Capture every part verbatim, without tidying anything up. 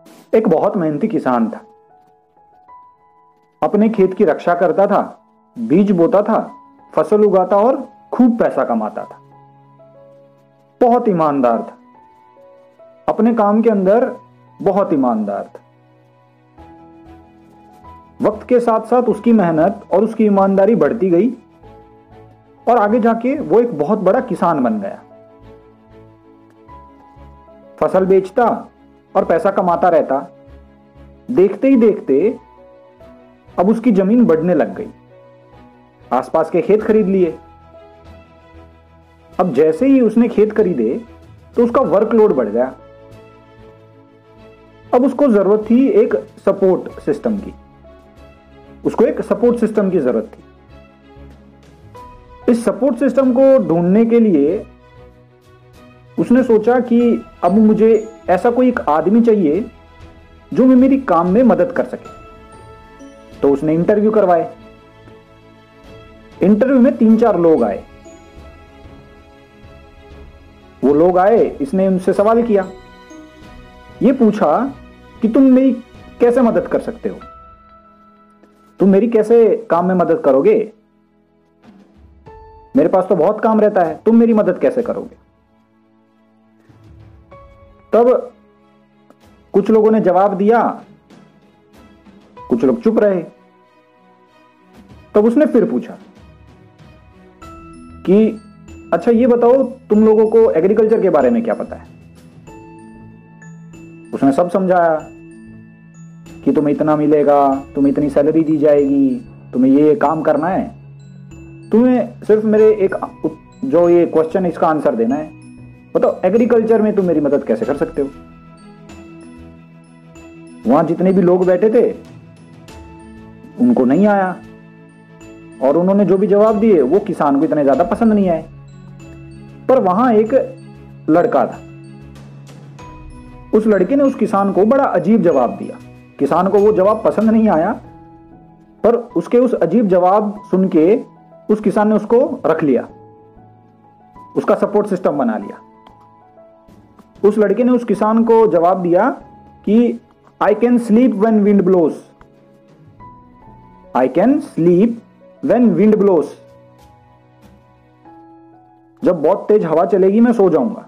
एक बहुत मेहनती किसान था। अपने खेत की रक्षा करता था, बीज बोता था, फसल उगाता और खूब पैसा कमाता था। बहुत ईमानदार था, अपने काम के अंदर बहुत ईमानदार था। वक्त के साथ साथ उसकी मेहनत और उसकी ईमानदारी बढ़ती गई और आगे जाके वो एक बहुत बड़ा किसान बन गया। फसल बेचता और पैसा कमाता रहता। देखते ही देखते अब उसकी जमीन बढ़ने लग गई। आसपास के खेत खरीद लिए। अब जैसे ही उसने खेत खरीदे तो उसका वर्कलोड बढ़ गया। अब उसको जरूरत थी एक सपोर्ट सिस्टम की। उसको एक सपोर्ट सिस्टम की जरूरत थी। इस सपोर्ट सिस्टम को ढूंढने के लिए उसने सोचा कि अब मुझे ऐसा कोई एक आदमी चाहिए जो मैं मेरी काम में मदद कर सके। तो उसने इंटरव्यू करवाए। इंटरव्यू में तीन चार लोग आए। वो लोग आए, इसने उनसे सवाल किया। ये पूछा कि तुम मेरी कैसे मदद कर सकते हो, तुम मेरी कैसे काम में मदद करोगे? मेरे पास तो बहुत काम रहता है, तुम मेरी मदद कैसे करोगे? तब कुछ लोगों ने जवाब दिया, कुछ लोग चुप रहे। तब उसने फिर पूछा कि अच्छा ये बताओ, तुम लोगों को एग्रीकल्चर के बारे में क्या पता है? उसने सब समझाया कि तुम्हें इतना मिलेगा, तुम्हें इतनी सैलरी दी जाएगी, तुम्हें ये काम करना है, तुम्हें सिर्फ मेरे एक जो ये क्वेश्चन इसका आंसर देना है। बताओ एग्रीकल्चर में तुम मेरी मदद कैसे कर सकते हो? वहां जितने भी लोग बैठे थे उनको नहीं आया और उन्होंने जो भी जवाब दिए वो किसान को इतने ज्यादा पसंद नहीं आए। पर वहां एक लड़का था। उस लड़के ने उस किसान को बड़ा अजीब जवाब दिया। किसान को वो जवाब पसंद नहीं आया, पर उसके उस अजीब जवाब सुन के उस किसान ने उसको रख लिया, उसका सपोर्ट सिस्टम बना लिया। उस लड़के ने उस किसान को जवाब दिया कि I can sleep when wind blows, I can sleep when wind blows. जब बहुत तेज हवा चलेगी मैं सो जाऊंगा।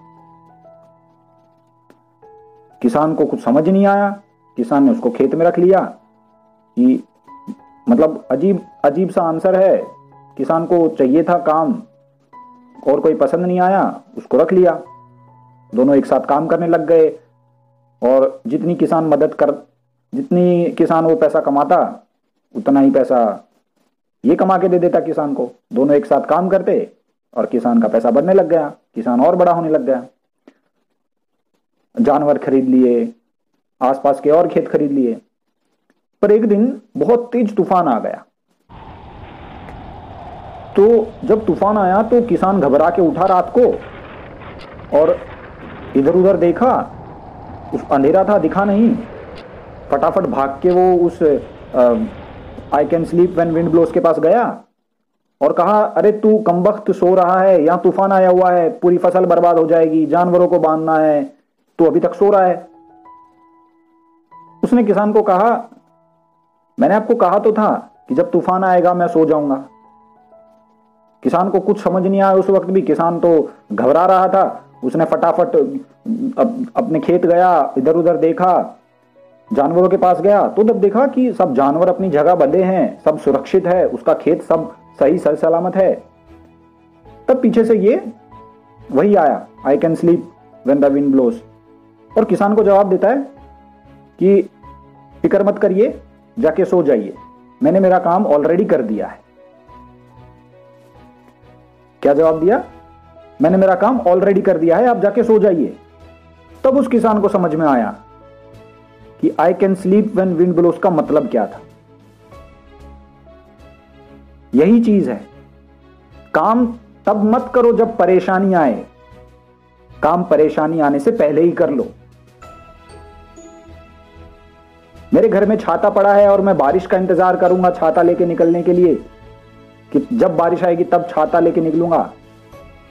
किसान को कुछ समझ नहीं आया। किसान ने उसको खेत में रख लिया कि मतलब अजीब अजीब सा आंसर है। किसान को चाहिए था काम और कोई पसंद नहीं आया, उसको रख लिया। दोनों एक साथ काम करने लग गए और जितनी किसान मदद कर जितनी किसान वो पैसा कमाता उतना ही पैसा ये कमा के दे देता किसान को। दोनों एक साथ काम करते और किसान का पैसा बढ़ने लग गया, किसान और बड़ा होने लग गया। जानवर खरीद लिए, आसपास के और खेत खरीद लिए। पर एक दिन बहुत तेज तूफान आ गया। तो जब तूफान आया तो किसान घबरा के उठा रात को और इधर उधर देखा, उस अंधेरा था, दिखा नहीं। फटाफट भाग के वो उस I can sleep when wind blows के पास गया और कहा, अरे तू कमबख्त सो रहा है, यहां तूफान आया हुआ है, पूरी फसल बर्बाद हो जाएगी, जानवरों को बांधना है, तू अभी तक सो रहा है। उसने किसान को कहा, मैंने आपको कहा तो था कि जब तूफान आएगा मैं सो जाऊंगा। किसान को कुछ समझ नहीं आया उस वक्त भी। किसान तो घबरा रहा था। उसने फटाफट अप, अपने खेत गया, इधर उधर देखा, जानवरों के पास गया तो जब देखा कि सब जानवर अपनी जगह बंधे हैं, सब सुरक्षित है, उसका खेत सब सही सही सलामत है। तब पीछे से ये वही आया, I can sleep when the wind blows, और किसान को जवाब देता है कि फिक्र मत करिए, जाके सो जाइए, मैंने मेरा काम ऑलरेडी कर दिया है। क्या जवाब दिया? मैंने मेरा काम ऑलरेडी कर दिया है, आप जाके सो जाइए। तब उस किसान को समझ में आया कि I can sleep when wind blows का मतलब क्या था। यही चीज है, काम तब मत करो जब परेशानी आए, काम परेशानी आने से पहले ही कर लो। मेरे घर में छाता पड़ा है और मैं बारिश का इंतजार करूंगा छाता लेके निकलने के लिए कि जब बारिश आएगी तब छाता लेके निकलूंगा,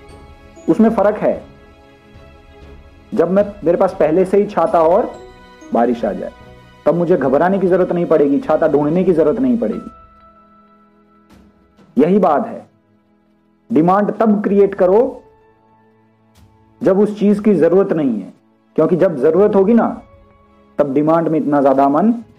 उसमें फर्क है। जब मैं मेरे पास पहले से ही छाता और बारिश आ जाए, तब मुझे घबराने की जरूरत नहीं पड़ेगी, छाता ढूंढने की जरूरत नहीं पड़ेगी। यही बात है, डिमांड तब क्रिएट करो जब उस चीज की जरूरत नहीं है, क्योंकि जब जरूरत होगी ना तब डिमांड में इतना ज्यादा मन